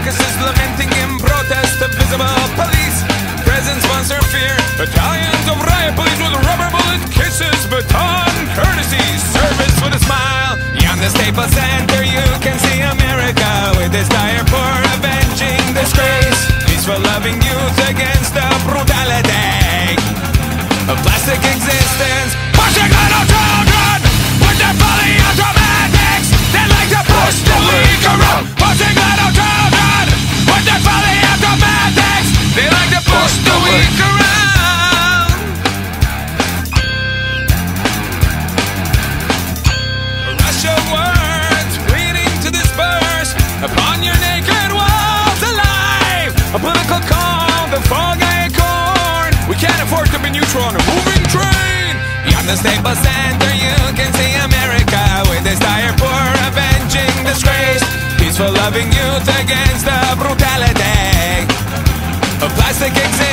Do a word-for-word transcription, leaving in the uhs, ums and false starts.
carcasses lamenting in protest of visible police. Presents monster fear, battalions of riot police with rubber bullet kisses, baton courtesy, service with a smile. Beyond the Staples Center you can see America with its dire for avenging disgrace. Peaceful loving youth against the brutality of plastic existence. Pushing little children with their fully automatics. They like to push the weak around. Pushing little children with their fully automatics. They like to push the weak around. A rush of words pleading to disperse upon your naked walls alive. A political call, the fog I corn. We can't afford to be neutral on a moving train. Beyond the Staples Center you can see America with its dire for avenging disgrace. Peaceful loving youth against the brutality of plastic existence.